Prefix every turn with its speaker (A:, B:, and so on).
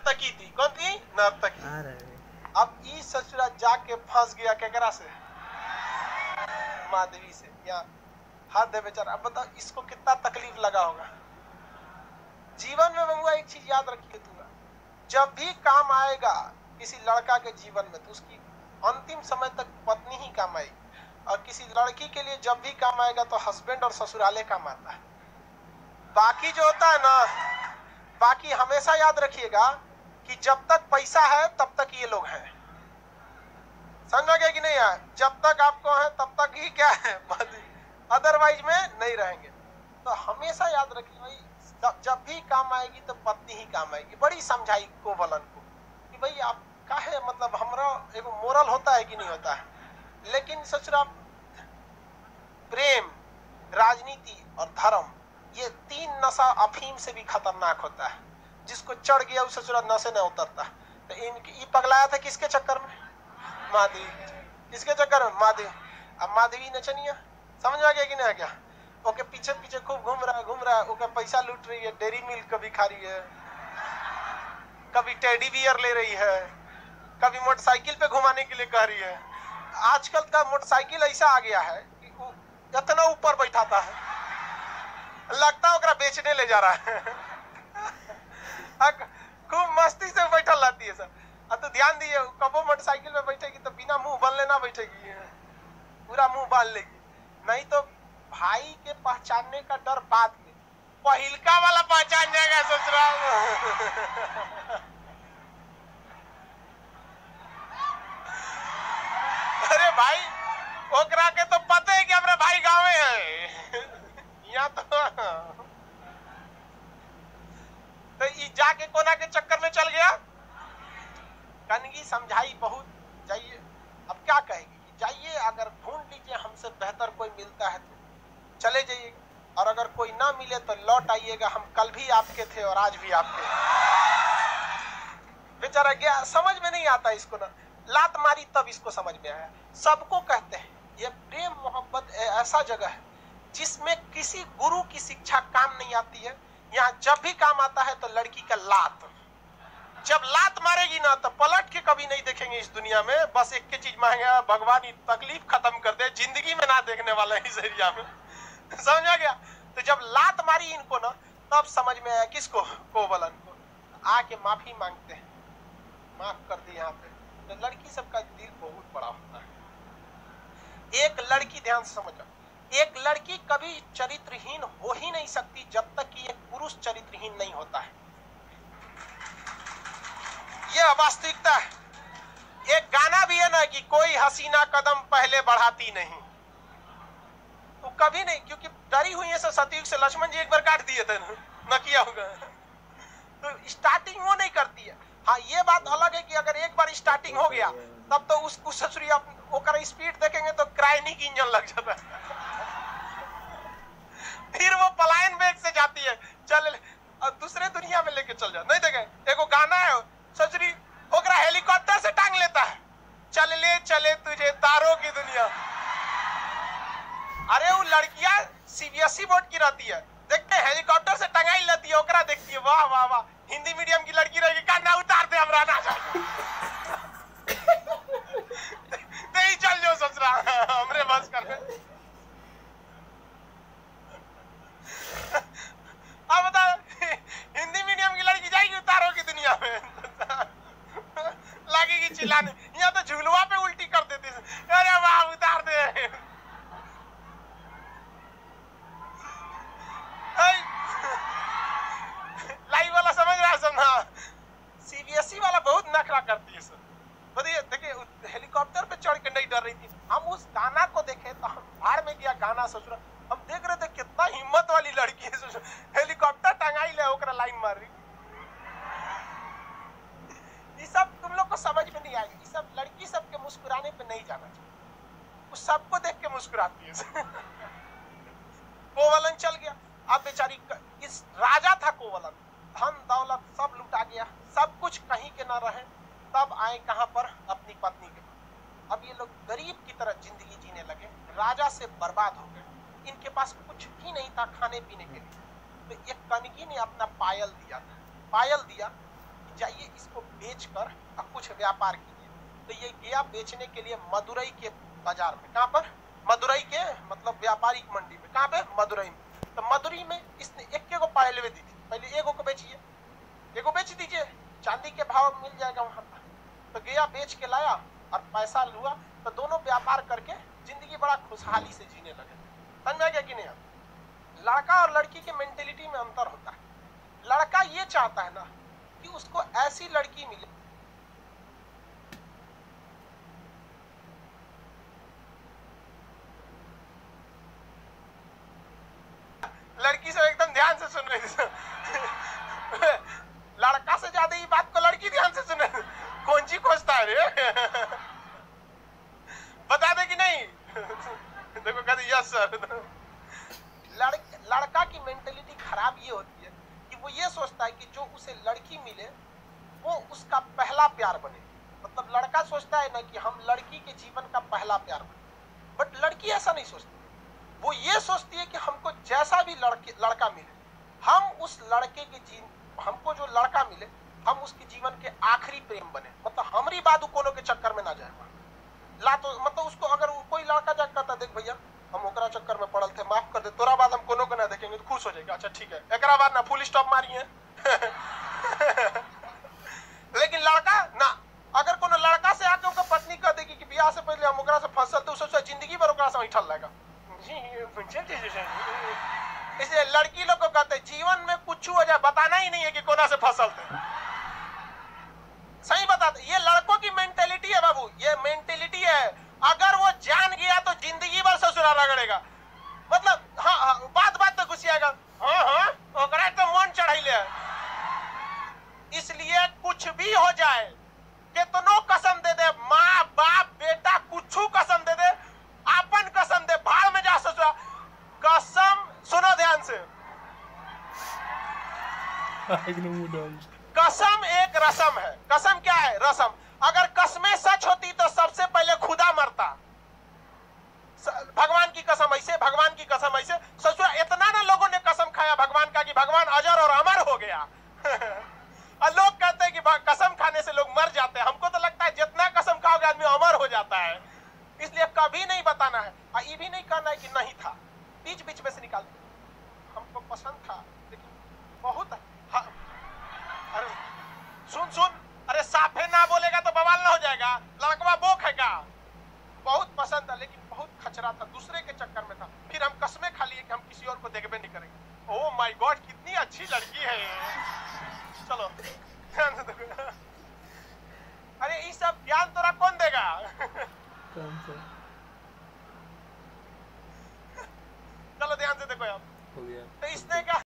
A: नर्तकी थी। कौन थी? नर्तकी। अब ई ससुरा जाके फंस गया केकरा से? माधवी से। या हाथ दे बेचारा। अब बताओ इसको कितना तकलीफ लगा होगा। जीवन में बबुआ एक चीज याद रखिए, तू जब भी काम आएगा किसी लड़का के जीवन में तो उसकी अंतिम समय तक पत्नी ही काम आएगी, और किसी लड़की के लिए जब भी काम आएगा तो हस्बैंड और ससुराले काम आता है। बाकी जो होता है ना, बाकी हमेशा याद रखिएगा कि जब तक पैसा है तब तक ये लोग हैं, समझोगे कि नहीं है? जब तक आपको है तब तक ही क्या है, अदरवाइज में नहीं रहेंगे। तो हमेशा याद रखिए भाई, जब भी काम आएगी तो पत्नी ही काम आएगी। बड़ी समझाई कोवलन को कि भाई आप काहे, मतलब हमारा एक मोरल होता है कि नहीं होता है, लेकिन ससुरा प्रेम, राजनीति और धर्म, ये तीन नशा अफीम से भी खतरनाक होता है। जिसको चढ़ गया उस ससुरा नशे न उतरता। तो ये पगलाया था किसके चक्कर में? माधवी। किसके चक्कर में? माधवी। अब माधवी नचनिया, समझ आ गया कि नहीं आ गया? ओके पीछे पीछे खूब घूम रहा है, ओके पैसा लूट रही है, डेयरी मिल्क कभी खा रही है, कभी टेडी बियर ले रही है, कभी मोटरसाइकिल पे घुमाने के लिए कह रही है। आजकल का मोटरसाइकिल ऐसा आ गया है कि इतना ऊपर बैठाता है, लगता है ओकरा बेचने ले जा रहा है। खूब मस्ती से बैठल रहती है सर। अब तो ध्यान दिए, कबो मोटरसाइकिल में बैठेगी तो बिना मुंह बांध लेना बैठेगी, पूरा मुंह बांध लेगी, नहीं तो भाई के पहचानने का डर बाद में, पहिलका वाला पहचान जाएगा ससुराल। अरे भाई ओकरा के तो पता है कि हमारा भाई गाँव में है। यहाँ तो ये जाके कोना के चक्कर में चल गया। कनगी समझाई बहुत, जाइए। अब क्या कहेगी कि जाइए, अगर ढूंढ लीजिए हमसे बेहतर कोई मिलता है तो चले जाइए, और अगर कोई ना मिले तो लौट आइएगा, हम कल भी आपके थे और आज भी आपके। बेचारा गया, समझ में नहीं आता इसको ना, लात मारी तब इसको समझ में आया। सबको कहते हैं ये प्रेम मोहब्बत ऐसा जगह है जिसमें किसी गुरु की शिक्षा काम नहीं आती है। यहाँ जब भी काम आता है तो लड़की का लात, जब लात मारेगी ना तो पलट के कभी नहीं देखेंगे इस दुनिया में। बस एक की चीज मांगेगा, भगवान ये तकलीफ खत्म कर दे, जिंदगी में ना देखने वाला है इस एरिया में। समझ आ गया? तो जब लात मारी इनको ना, तब समझ में आया किसको? कोवलन को। आके माफी मांगते हैं, माफ कर दी यहाँ पे। तो लड़की सबका दिल बहुत बड़ा होता है। एक लड़की, ध्यान से समझो, एक लड़की कभी चरित्रहीन हो ही नहीं सकती जब तक कि एक पुरुष चरित्रहीन नहीं होता है। यह वास्तविकता है। एक गाना भी है ना कि कोई हसीना कदम पहले बढ़ाती नहीं, तो कभी नहीं, क्योंकि डरी हुई है। सतयुग से लक्ष्मण जी एक बार काट दिए थे न, किया होगा। तो स्टार्टिंग वो नहीं करती है। हाँ ये बात अलग है कि अगर एक बार स्टार्टिंग हो गया तब तो उसको ससुरी ओकर स्पीड देखेंगे तो क्राइनिक इंजन लग जाता है। फिर वो पलायन वेग से जाती है, चल दूसरे दुनिया में लेके चल जा। नहीं देखे एगो गाना है, ससुरी ओकरा हेलीकॉप्टर से टांग लेता है, चल ले चले तुझे तारों की दुनिया। अरे वो लड़कियां सीबीएसई बोर्ड की रहती है, देखते हेलीकॉप्टर से टंगाई लेती है, ओकरा देखती है, वाह वाह वाह, हिंदी मीडियम की लड़की रहेगी, कान्ना उतार दे हमरा ना जाए। नहीं चल जाओ ससुरा, हमरे बस कर। अब बता, हिंदी मीडियम की लड़की जाएगी उतारों की दुनिया में, लगेगी चिल्लाने। यहाँ तो झूलवा पे उल्टी कर देती है, अरे वाह उतार दे। लाइव वाला समझ रहा है सब ना, सीबीएसई वाला बहुत नखरा करती है सर। देखिए हेलीकॉप्टर पे चढ़ के नहीं डर रही थी। हम उस गाना को देखे तो हम भाड़ में गया गाना ससुरा, हम देख रहे थे कितना हिम्मत वाली लड़की है ससुरा, हेलीकॉप्टर टंगाई ले ओकरा लाइन मार रही। ये सब तुम लोग को समझ में नहीं आएगी। ये सब लड़की सबके मुस्कुराने पे नहीं जाना चाहिए, उस सबको देख के मुस्कुराती है। कोवलन चल गया। अब बेचारी, इस राजा था कोवलन, धन दौलत सब लुटा गया, सब कुछ कहीं के ना रहे। तब आए कहां पर? अपनी पत्नी के पास। अब ये लोग गरीब की तरह जिंदगी जीने लगे, राजा से बर्बाद हो गए। इनके पास कुछ भी नहीं था खाने पीने के लिए। तो एक कनगी ने अपना पायल दिया था, पायल दिया, जाइए इस बेचकर और कुछ व्यापार कीजिए। तो ये गया बेचने के लिए मदुरई के बाजार में, कहाँ पर? मदुरई के मतलब व्यापारिक मंडी में, कहाँ पे? मदुरई में। तो मदुरई में इसने एक को पायलवे दी थी, पहले एगो को बेचिए, एगो बेच दीजिए, चांदी के भाव मिल जाएगा वहां पर। तो गया बेच के लाया और पैसा हुआ, तो दोनों व्यापार करके जिंदगी बड़ा खुशहाली से जीने लगे। समझ में आ गया कि नहीं? लड़का और लड़की के मेंटेलिटी में अंतर होता है। लड़का ये चाहता है ना कि उसको ऐसी लड़की मिले, लड़की से एकदम ध्यान से सुन रही थी लड़का से ज्यादा ये बात को लड़की ध्यान से सुन रही, कौन सी खोजता है रे बता दे कि नहीं देखो कहते यस सर। लड़का की मेंटेलिटी खराब ये होती है कि वो ये सोचता है कि जो उसे लड़की मिले वो उसका पहला प्यार बने। मतलब लड़का सोचता है ना कि हम लड़की के जीवन का पहला प्यार बने, बट लड़की ऐसा नहीं सोचती। वो ये सोचती है कि हमको जैसा भी लड़का मिले, हम उस लड़के के हमको जो लड़का मिले हम उसके जीवन के आखिरी प्रेम बने। मतलब हमारी बात कोनो के चक्कर में ना जाए ला, तो मतलब उसको अगर कोई लड़का जाकर कहता देख भैया हम ओकरा चक्कर में पड़ल थे, माफ कर दे, तोरा बाद हम कोनो को ना देखेंगे, तो खुश हो जाएगा, अच्छा ठीक है, एकरा बाद ना फुल स्टॉप मारिए लेकिन लड़का ना, अगर कोनो लड़का से आके ओकर पत्नी कह देगी कि ब्याह से पहले हम ओकरा से फंसल, तो सोचा जिंदगी भर ओकरा से बैठल रहेगा। इसलिए लड़की लोग को कहते जीवन में कुछ हो जाए बताना ही नहीं है कि कोना से फसल थे। सही बताते, ये लड़कों की मेंटेलिटी है बाबू, ये मेंटेलिटी है। अगर वो जान गया तो जिंदगी भर ससुराल रगड़ेगा। मतलब हाँ बात बात तो घुसियाएगा, हाँ ओकरा तो मन चढ़ाइले। इसलिए कुछ भी हो जाए, कितनो कसम दे दे, माँ बाप बेटा कुछ कसम दे दे, अपन कसम दे, भाड़ में जा ससुराल। कसम सुनो ध्यान से, कसम एक रसम है। कसम क्या है? रसम। अगर कसमें सच होती तो सबसे पहले खुदा मरता। भगवान की कसम ऐसे, भगवान की कसम ऐसे। ससुर इतना ना लोगों ने कसम खाया भगवान का कि भगवान अजर और अमर हो गया और लोग कहते हैं कि कसम खाने से लोग मर जाते हैं। हमको तो लगता है जितना कसम खाओगे आदमी अमर हो जाता है। इसलिए कभी नहीं बताना है और ये भी नहीं कहना है कि नहीं था, बीच बीच में से निकाल दो। हमको पसंद था लेकिन बहुत अरे सुन अरे साफे ना बोलेगा तो बवाल ना हो जाएगा। लड़कवा बोक है क्या? बहुत पसंद था लेकिन बहुत खचरा था, दूसरे के चक्कर में था। फिर हम कसमें खा लिए कि हम किसी और को देखबे नहीं करेंगे। ओह माय गॉड कितनी अच्छी लड़की है। चलो ध्यान से देखो। अरे ये सब ज्ञान तोरा कौन देगा? कौन सा? चलो ध्यान से देखो यार, तो इसने क्या